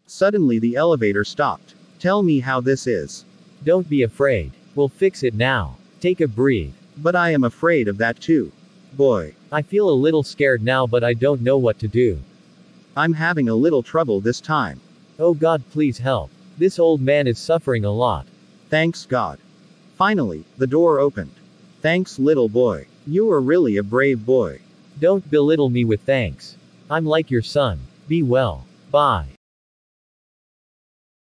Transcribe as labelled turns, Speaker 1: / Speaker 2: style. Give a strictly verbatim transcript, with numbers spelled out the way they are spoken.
Speaker 1: Suddenly the elevator stopped. Tell me how this is.
Speaker 2: Don't be afraid. We'll fix it now. Take a breathe.
Speaker 1: But I am afraid of that too. Boy.
Speaker 2: I feel a little scared now, but I don't know what to do.
Speaker 1: I'm having a little trouble this time.
Speaker 2: Oh God, please help. This old man is suffering a lot.
Speaker 1: Thanks God. Finally, the door opened. Thanks, little boy. You are really a brave boy.
Speaker 2: Don't belittle me with thanks. I'm like your son. Be well. Bye.